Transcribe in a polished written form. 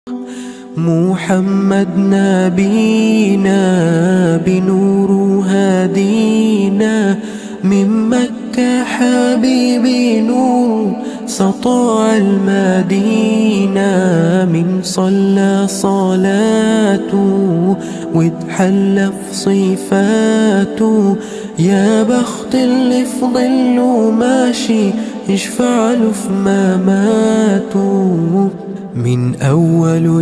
محمد نبينا بنور هادينا، من مكة حبيبي نور سطع المدينة، من صلى صلاته واتحلى في صفاته، يا بخت اللي في ظله ماشي يشفع له في مماته. من أول